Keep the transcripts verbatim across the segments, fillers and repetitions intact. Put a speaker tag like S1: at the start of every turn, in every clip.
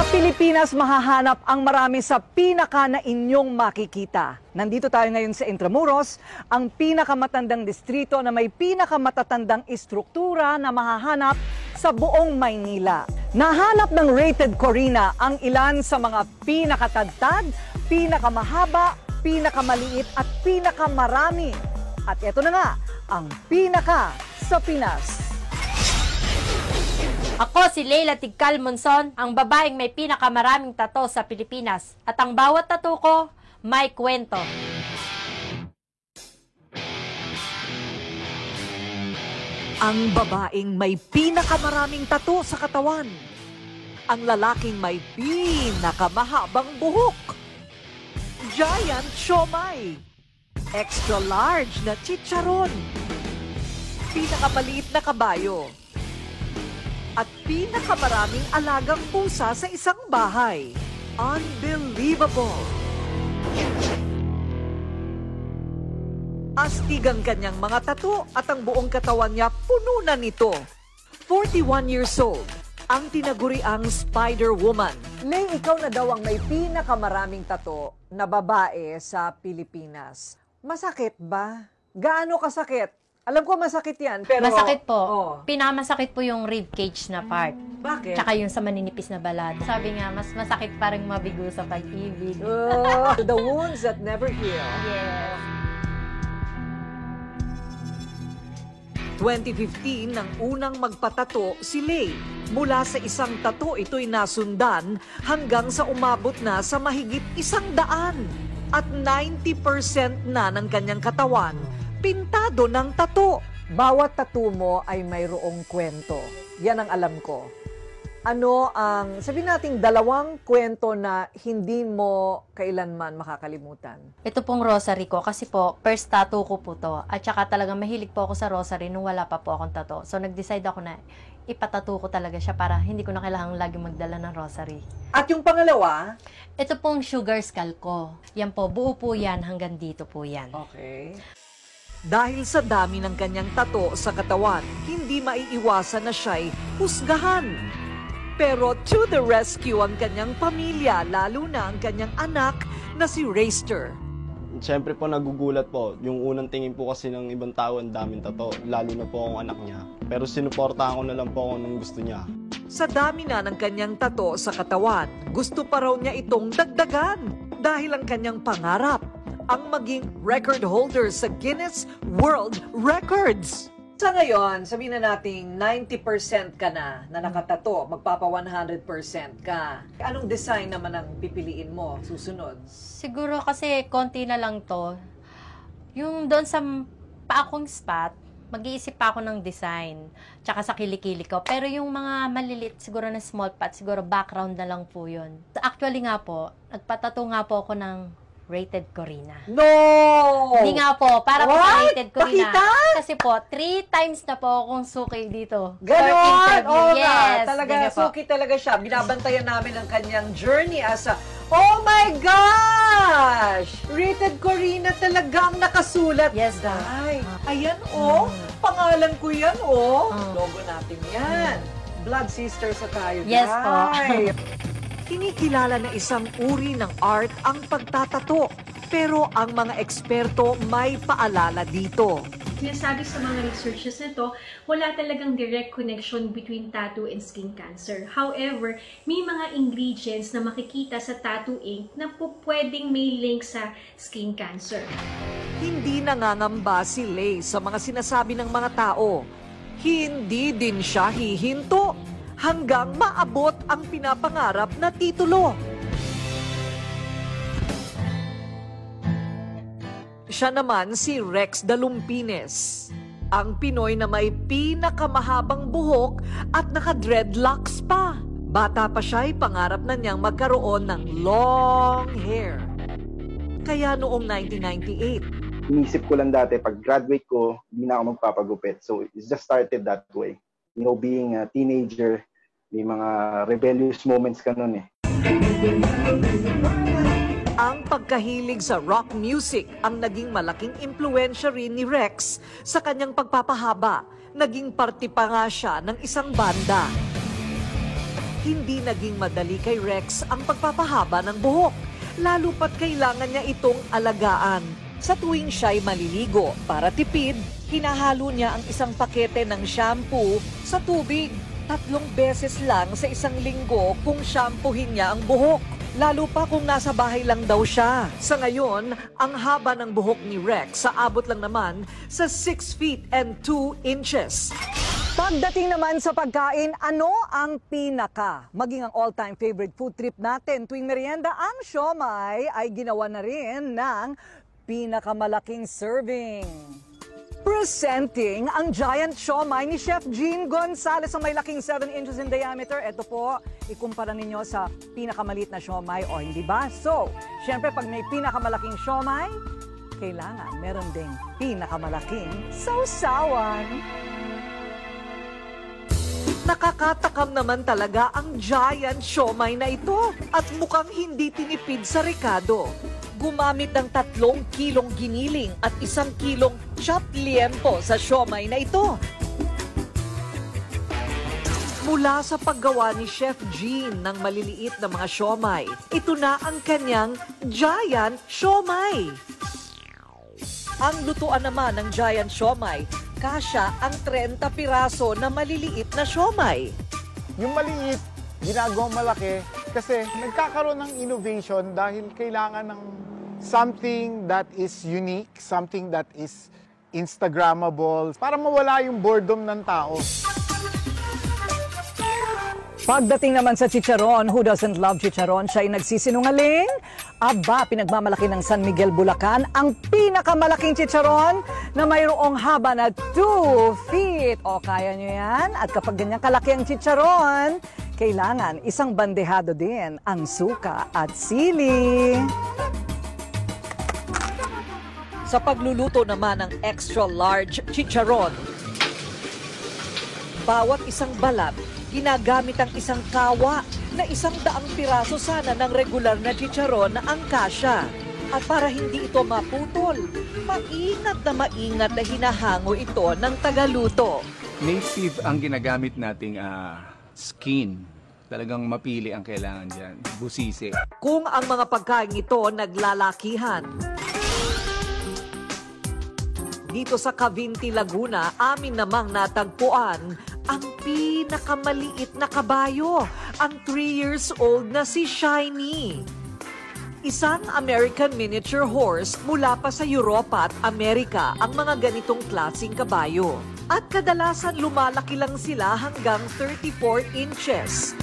S1: Pilipinas mahahanap ang marami sa pinaka na inyong makikita. Nandito tayo ngayon sa Intramuros, ang pinakamatandang distrito na may pinakamatatandang istruktura na mahahanap sa buong Maynila. Nahanap ng Rated Corina ang ilan sa mga pinakatagtad, pinakamahaba, pinakamaliit at pinakamarami. At ito na nga, ang pinaka sa Pinas.
S2: Ako si Leila Tigcal Monson, ang babaeng may pinakamaraming tato sa Pilipinas. At ang bawat tato ko, may kwento.
S1: Ang babaeng may pinakamaraming tato sa katawan. Ang lalaking may pinakamahabang buhok. Giant siomay. Extra large na chicharon. Pinakamaliit na kabayo. At pinakamaraming alagang pusa sa isang bahay. Unbelievable! Astig ang kanyang mga tato at ang buong katawan niya puno na nito. forty-one years old, ang tinaguriang Spider-Woman. May ikaw na daw ang may pinakamaraming tato na babae sa Pilipinas. Masakit ba? Gaano kasakit? Alam ko masakit yan, pero...
S2: Masakit po.
S1: Oh.
S2: Pinakamasakit po yung rib cage na part.
S1: Bakit?
S2: Tsaka yung sa maninipis na balat. Sabi nga, mas masakit parang mabigo sa pag-ibig.
S1: Oh, the wounds that never heal.
S2: Yes.
S1: twenty fifteen, nang unang magpatato si Lay. Mula sa isang tato, ito'y nasundan hanggang sa umabot na sa mahigit isang daan. At ninety percent na ng kanyang katawan pintado ng tato. Bawat tato mo ay mayroong kwento. Yan ang alam ko. Ano ang, sabihin nating dalawang kwento na hindi mo kailanman makakalimutan?
S2: Ito pong rosary ko kasi po, first tattoo ko po to. At saka talagang mahilig po ako sa rosary nung wala pa po akong tattoo. So nag-decide ako na ipatattoo ko talaga siya para hindi ko na kailangang lagi magdala ng rosary.
S1: At yung pangalawa?
S2: Ito pong sugar skull ko. Yan po, buo po yan hanggang dito po yan.
S1: Okay. Dahil sa dami ng kanyang tato sa katawan, hindi maiiwasan na siya'y husgahan. Pero to the rescue ang kanyang pamilya, lalo na ang kanyang anak na si Rayster.
S3: Siyempre po nagugulat po. Yung unang tingin po kasi ng ibang tao, ang daming tato, lalo na po akong anak niya. Pero sinuportahan ko na lang po ako ng gusto niya.
S1: Sa dami na ng kanyang tato sa katawan, gusto pa raw niya itong dagdagan dahil ang kanyang pangarap ang maging record holder sa Guinness World Records. Sa ngayon, sabihin na natin ninety percent ka na na nakatato, magpapa one hundred percent ka. Anong design naman ang pipiliin mo susunod?
S2: Siguro kasi konti na lang to. Yung doon sa paakong spot, mag-iisip pa ako ng design. Tsaka sa kilikili ko. Pero yung mga malilit, siguro na small pot, siguro background na lang po yun. Actually nga po, nagpatato nga po ako ng Rated Corina.
S1: No!
S2: Hindi nga po, para po sa Rated Corina.
S1: Pakita?
S2: Kasi po, three times na po akong suki dito.
S1: Ganon! Oo nga,
S2: Yes,
S1: talaga,
S2: ganyan po.
S1: suki talaga siya. Binabantayan namin ang kanyang journey as a, oh my gosh! Rated Corina talagang nakasulat.
S2: Yes, da.
S1: Ay, ayan oh, pangalan ko yan oh.
S2: Mm.
S1: Logo natin yan. Blood sisters sa tayo.
S2: Yes po.
S1: Ay. Kinikilala na isang uri ng art ang pagtatato. Pero ang mga eksperto may paalala dito.
S4: Sinasabi sa mga researches nito, wala talagang direct connection between tattoo and skin cancer. However, may mga ingredients na makikita sa tattoo ink na po pwedeng may link sa skin cancer.
S1: Hindi nangangamba si Lay sa mga sinasabi ng mga tao. Hindi din siya hihinto hanggang maabot ang pinapangarap na titulo. Siya naman si Rex Dalumpines, ang Pinoy na may pinakamahabang buhok at naka-dreadlocks pa. Bata pa siya ay pangarap na niyang magkaroon ng long hair. Kaya noong nineteen ninety-eight,
S5: inisip ko lang dati, pag graduate ko, hindi na ako magpapagupit. So, it just started that way. You know, being a teenager, may mga rebellious moments ka nun eh.
S1: Ang pagkahilig sa rock music ang naging malaking impluensya rin ni Rex sa kanyang pagpapahaba. Naging parte pa nga siya ng isang banda. hindi naging madali kay Rex ang pagpapahaba ng buhok, lalo pat kailangan niya itong alagaan. Sa tuwing siya'y maliligo, para tipid, hinahalo niya ang isang pakete ng shampoo sa tubig. Tatlong beses lang sa isang linggo kung shampoohin niya ang buhok. Lalo pa kung nasa bahay lang daw siya. Sa ngayon, ang haba ng buhok ni Rex sa abot lang naman sa six feet and two inches. Pagdating naman sa pagkain, ano ang pinaka? Maging ang all-time favorite food trip natin tuwing merienda, ang siomai ay ginawa na rin ng pinakamalaking serving. Presenting ang giant siomai ni Chef Jean Gonzalez na may laking seven inches in diameter. Ito po, ikumpara ninyo sa pinakamaliit na siomai o hindi ba? So, syempre pag may pinakamalaking siomai, kailangan meron ding pinakamalaking sausawan. Nakakatakam naman talaga ang giant siomai na ito at mukhang hindi tinipid sa rekado. Gumamit ng tatlong kilong giniling at isang kilong chopped liempo sa siomai na ito. Mula sa paggawa ni Chef Jean ng maliliit na mga siomai, ito na ang kanyang giant siomai. Ang lutuan naman ng giant siomai, kasya ang thirty piraso na maliliit na siomai.
S6: Yung maliit, ginagawang malaki kasi nagkakaroon ng innovation dahil kailangan ng something that is unique, something that is Instagrammable, para mawala yung boredom ng tao.
S1: Pagdating naman sa chicharon, who doesn't love chicharon? Siya ay nagsisinungaling. Aba, pinagmamalaki ng San Miguel, Bulacan, ang pinakamalaking chicharon na mayroong haba na two feet. O, kaya nyo yan? At kapag ganyan kalaki ang chicharon, kailangan isang bandehado din ang suka at sili. Sa pagluluto naman ng extra large chicharon, bawat isang balat, ginagamit ang isang kawa na isang daang piraso sana ng regular na chicharon na ang kasya. At para hindi ito maputol, maingat na maingat na hinahango ito ng tagaluto.
S7: Native ang ginagamit nating uh, skin. Talagang mapili ang kailangan dyan. Busisi.
S1: Kung ang mga pagkain ito naglalakihan, dito sa Cavinti, Laguna, amin namang natagpuan ang pinakamaliit na kabayo, ang three years old na si Shiny. Isang American miniature horse mula pa sa Europa at Amerika ang mga ganitong klaseng kabayo. At kadalasan lumalaki lang sila hanggang thirty-four inches.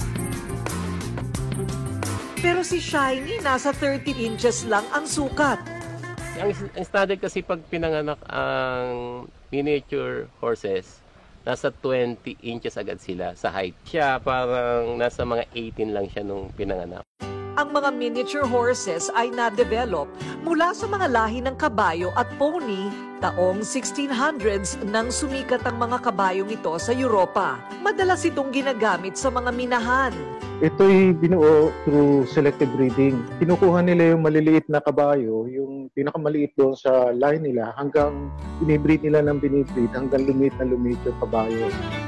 S1: Pero si Shiny nasa thirty inches lang ang sukat.
S8: Ang, ang standard kasi pag pinanganak ang miniature horses, nasa twenty inches agad sila sa height. Siya parang nasa mga eighteen lang siya nung pinanganak.
S1: Ang mga miniature horses ay na-develop mula sa mga lahi ng kabayo at pony taong sixteen hundreds nang sumikat ang mga kabayong ito sa Europa. Madalas itong ginagamit sa mga minahan.
S5: Ito'y binuo through selective breeding. Kinukuha nila yung maliliit na kabayo, yung pinakamaliit doon sa lahi nila, hanggang binibreed nila ng binibreed, hanggang lumit na lumit yung kabayo.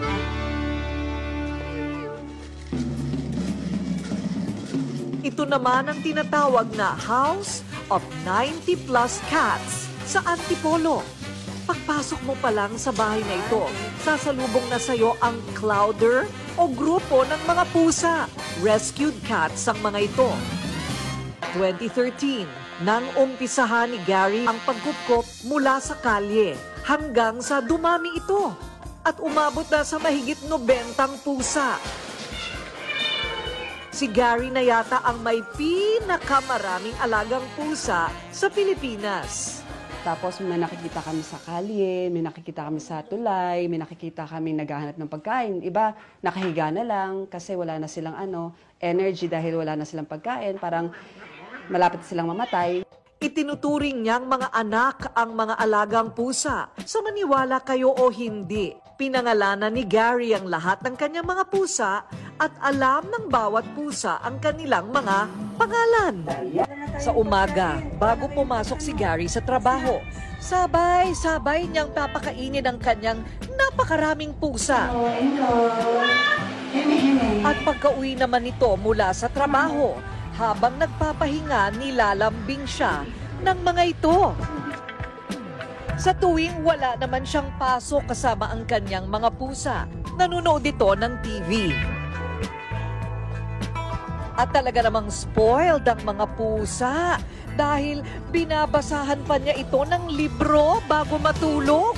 S1: Ito naman ang tinatawag na House of ninety plus Cats sa Antipolo. Pagpasok mo pa lang sa bahay na ito, sasalubong na sa'yo ang clouder o grupo ng mga pusa. Rescued cats ang mga ito. twenty thirteen, nang umpisahan ni Gary ang pagkupkop mula sa kalye hanggang sa dumami ito at umabot na sa mahigit nobentang pusa. Si Gary na yata ang may pinakamaraming alagang pusa sa Pilipinas.
S9: Tapos may nakikita kami sa kalye, may nakikita kami sa tulay, may nakikita kami naghahanap ng pagkain. Iba, nakahiga na lang kasi wala na silang ano, energy dahil wala na silang pagkain. Parang malapit silang mamatay.
S1: Itinuturing niyang mga anak ang mga alagang pusa. Sa maniwala kayo o hindi, pinangalanan ni Gary ang lahat ng kanyang mga pusa at alam ng bawat pusa ang kanilang mga pangalan. Sa umaga, bago pumasok si Gary sa trabaho, sabay-sabay niyang papakainin ang kanyang napakaraming pusa. At pagka-uwi naman nito mula sa trabaho, habang nagpapahinga, nilalambing siya ng mga ito. Sa tuwing wala naman siyang pasok kasama ang kanyang mga pusa, nanonood ito ng T V. At talaga namang spoiled ang mga pusa dahil binabasahan pa niya ito ng libro bago matulog.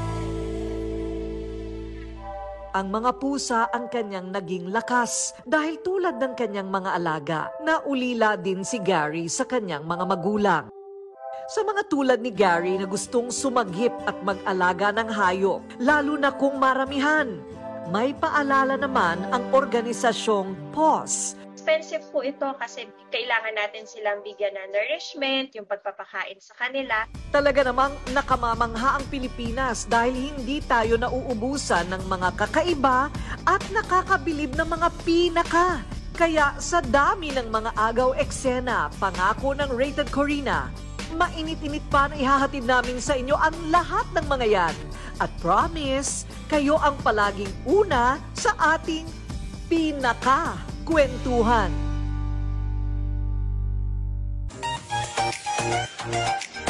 S1: Ang mga pusa ang kanyang naging lakas dahil tulad ng kanyang mga alaga, naulila din si Gary sa kanyang mga magulang. Sa mga tulad ni Gary na gustong sumagip at mag-alaga ng hayop, lalo na kung maramihan, may paalala naman ang organisasyong P A W S.
S10: Expensive po ito kasi kailangan natin silang bigyan ng nourishment, yung pagpapakain sa kanila.
S1: Talaga namang nakamamangha ang Pilipinas dahil hindi tayo nauubusan ng mga kakaiba at nakakabilib na mga pinaka. Kaya sa dami ng mga agaw eksena, pangako ng Rated Corina, mainit-init pa na ihahatid namin sa inyo ang lahat ng mga yan. At promise, kayo ang palaging una sa ating pinaka-kwentuhan.